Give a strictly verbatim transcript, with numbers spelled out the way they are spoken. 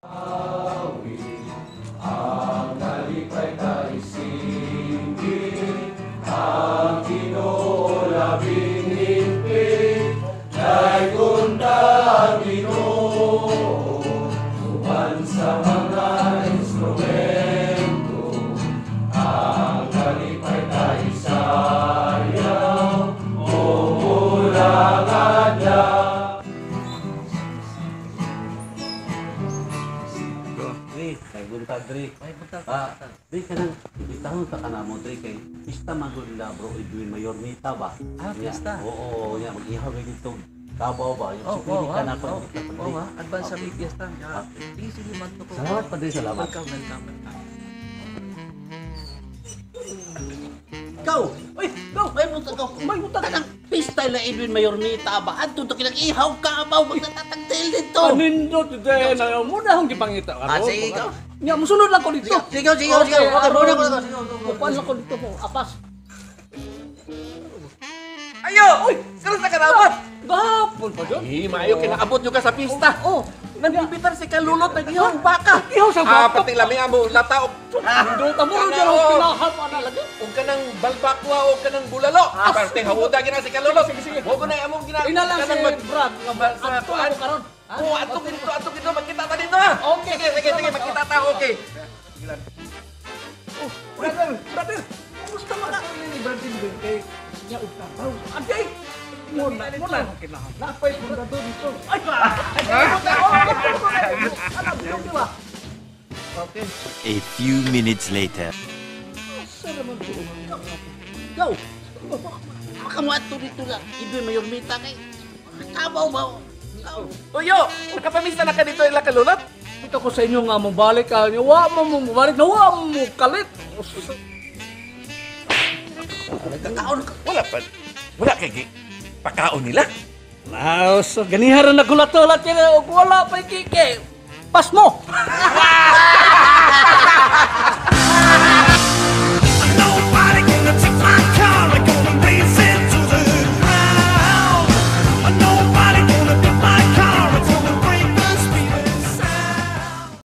Ang kalipay kaisingin, ang Ginoo labing higpit, kay kundang Ginoo, uban sa mga instrumento, ang kalipay kaisayaw, umulangan niya. Dre, kay buntag Dre. Ay buntag. Ah, Dre kanang bitahon ta kana mo Dre kay pista magud nila bro Edwin Mayor Nita ba? Ah, pista. Oo, ya mag-ihaw gyud dito. Kabaw ba? Yung Oh, security oh, ka na oh, ko. oh, oh, ha? Advance sa big fiesta. Yeah. Sige, sige, man to ko. Salamat pa Dre, salamat. Welcome, welcome, welcome. Ikaw! Uy! Ikaw! May buta ka! May buta ka ng pista na Edwin Mayor Nita ba? Adto to kinag-ihaw ka ba? Magtatatagtil dito! Anindot today na mo na hong gipangita ka. Ah, sige, ikaw. Nya musunod lang ko dito. Sige, sige, sige. Okay, muna ko na to. Upan lang ko dito po. Apas. Ayo! Uy! Sarap na kanaabot! Gahapon pa dyan. Eh, maayo, kinaabot nyo ka sa pista. Oh, Nagbibitar si Kalulot, nag-ihong baka. ihaw sa Ah, bata. pati lami mo, lataok. Hindi tamo rin dyan ang kinahapa na lagi. Huwag ka ng balbakwa, huwag ka ng bulalo. Parte, hawuda gina si Kalulot. Sige, sige. Huwag ko na among gina. Ina lang ka si nang mag- Brad. Ba- sa Ato kuan. ako karon. Oo, ato dito, ato dito, magkita ta dito ha. Okay. Sige, sige, sige, magkita ta, okay. Oh, brother, brother. Kumusta man ka? Ni Brandon din kay niya ugtaw. Aday. Mo na, mo na kinahanglan. Napay ko na dito. Ay! Okay. A few minutes later. Ikaw! Makamuat to dito lang. Edwin Mayor Nita kay kabaw ba? Ikaw! Uyo, nakapamista na ka dito ila Kalulot? Ito ko sa inyo nga mabalik ka. Wa mo mo mabalik na wa mo kalit. Nagkakaon ka. Wala pa. Wala kay gi- pakaon nila. Now, so ganiharan na gulat-ulat yan. Wala pa kike. Pas mo!